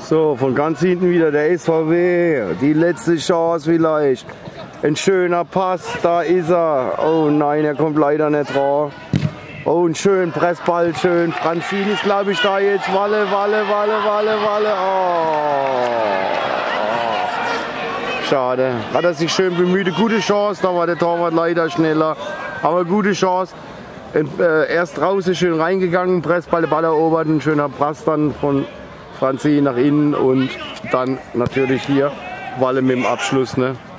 So, von ganz hinten wieder der SVW. Die letzte Chance vielleicht. Ein schöner Pass, da ist er. Oh nein, er kommt leider nicht drauf. Oh, ein schön Pressball, schön. Franzin ist, glaube ich, da jetzt. Walle. Oh. Schade. Hat er sich schön bemüht. Gute Chance, da war der Torwart leider schneller. Aber gute Chance. Erst draußen schön reingegangen, Pressball, Ball erobert. Ein schöner Pass dann von Franzin nach innen. Und dann natürlich hier Walle mit dem Abschluss. Ne?